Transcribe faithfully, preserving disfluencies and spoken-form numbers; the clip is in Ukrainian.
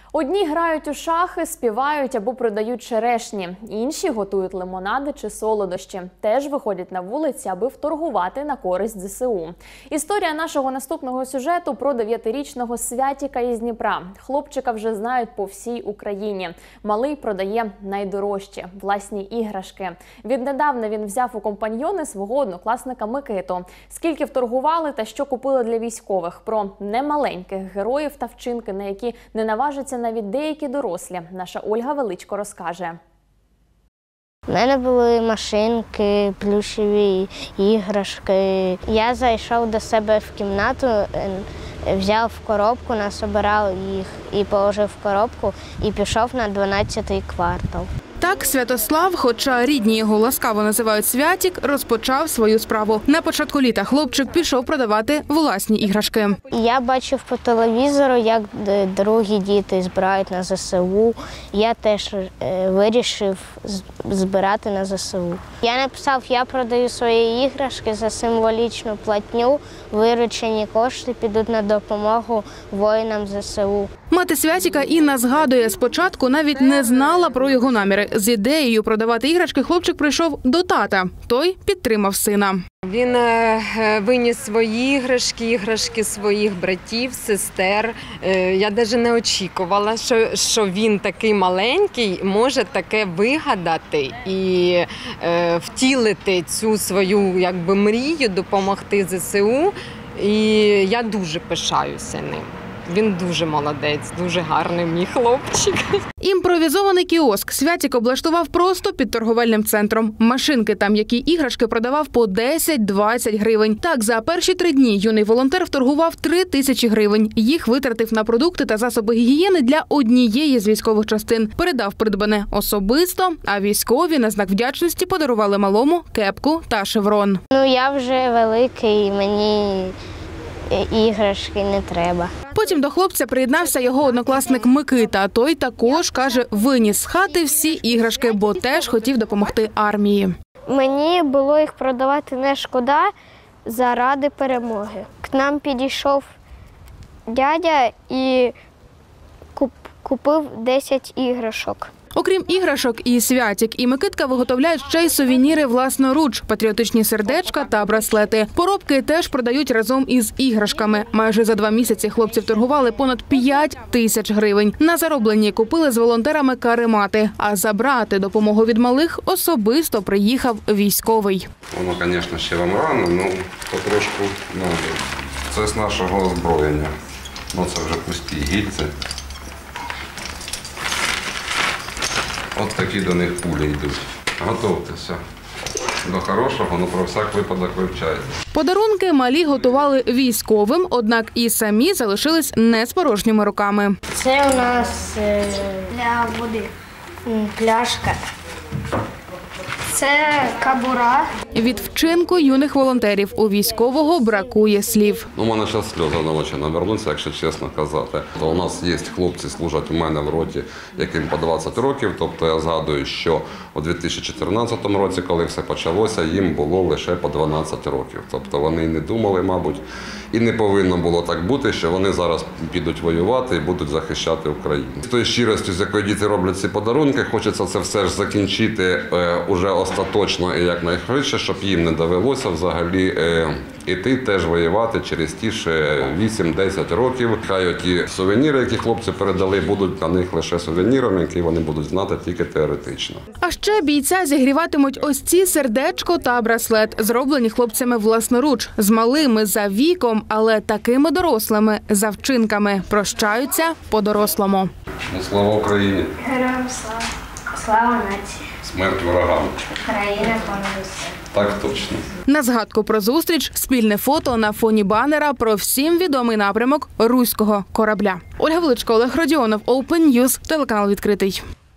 Одні грають у шахи, співають або продають черешні. Інші готують лимонади чи солодощі. Теж виходять на вулиці, аби вторгувати на користь зе се у. Історія нашого наступного сюжету про дев'ятирічного Святіка із Дніпра. Хлопчика вже знають по всій Україні. Малий продає найдорожчі – власні іграшки. Віднедавна він взяв у компаньйони свого однокласника Микиту. Скільки вторгували та що купили для військових. Про немаленьких героїв та вчинки, на які не наважаться навіть деякі дорослі, наша Ольга Величко розкаже. У мене були машинки, плюшеві іграшки. Я зайшов до себе в кімнату, взяв коробку, насобирав їх і положив в коробку і пішов на дванадцятий квартал. Так Святослав, хоча рідні його ласкаво називають Святік, розпочав свою справу. На початку літа хлопчик пішов продавати власні іграшки. Я бачив по телевізору, як другі діти збирають на зе се у. Я теж вирішив збирати на зе се у. Я написав, я продаю свої іграшки за символічну платню. Виручені кошти підуть на допомогу воїнам зе се у. Мати Святіка Інна згадує, спочатку навіть не знала про його наміри. З ідеєю продавати іграшки хлопчик прийшов до тата. Той підтримав сина. Він виніс свої іграшки, іграшки своїх братів, сестер. Я навіть не очікувала, що, що він такий маленький може таке вигадати і е, втілити цю свою якби, мрію, допомогти зе се у. І я дуже пишаюся ним. Він дуже молодець, дуже гарний мій хлопчик. Імпровізований кіоск Святік облаштував просто під торговельним центром. Машинки та м'які іграшки продавав по десять-двадцять гривень. Так, за перші три дні юний волонтер вторгував три тисячі гривень. Їх витратив на продукти та засоби гігієни для однієї з військових частин. Передав придбане особисто, а військові на знак вдячності подарували малому кепку та шеврон. Ну, я вже великий, мені іграшки не треба. Потім до хлопця приєднався його однокласник Микита. Той також, каже, виніс з хати всі іграшки, бо теж хотів допомогти армії. Мені було їх продавати не шкода заради перемоги. К нам підійшов дядя і купив десять іграшок. Окрім іграшок, і Святік, і Микитка виготовляють ще й сувеніри власноруч, патріотичні сердечка та браслети. Поробки теж продають разом із іграшками. Майже за два місяці хлопці вторгували понад п'ять тисяч гривень. На зароблені купили з волонтерами каремати, а забрати допомогу від малих особисто приїхав військовий. Воно, звісно, ще вам рано, але потрошку треба. Це з нашого озброєння. Ну, це вже пусті гільці. От такі до них пулі йдуть. Готовтеся до хорошого, ну про всяк випадок вивчайте. Подарунки малі готували військовим, однак і самі залишились не з порожніми руками. Це у нас е, для води пляшка. Це кабура. Від вчинку юних волонтерів у військового бракує слів. У мене зараз сльози на очі навернуться, якщо чесно казати. То у нас є хлопці, служать у мене в роті, яким по двадцять років. Тобто я згадую, що у дві тисячі чотирнадцятому році, коли все почалося, їм було лише по дванадцять років. Тобто вони не думали, мабуть, і не повинно було так бути, що вони зараз підуть воювати і будуть захищати Україну. З тою щиростю, з якою діти роблять ці подарунки, хочеться це все ж закінчити е, уже остаточно і якнайшвидше, щоб їм не довелося взагалі е, іти теж воювати через ті ж вісім-десять років. Хай ті сувеніри, які хлопці передали, будуть на них лише сувенірами, які вони будуть знати тільки теоретично. А ще бійця зігріватимуть ось ці сердечко та браслет, зроблені хлопцями власноруч, з малими за віком, але такими дорослими за вчинками. Прощаються по-дорослому. Ну, слава Україні! Героям слава! Слава нації! Смерть ворогам! Україна понад усе! Так точно. На згадку про зустріч – спільне фото на фоні банера про всім відомий напрямок руського корабля. Ольга Величко, Олег Родіонов, Open News, телеканал «Відкритий».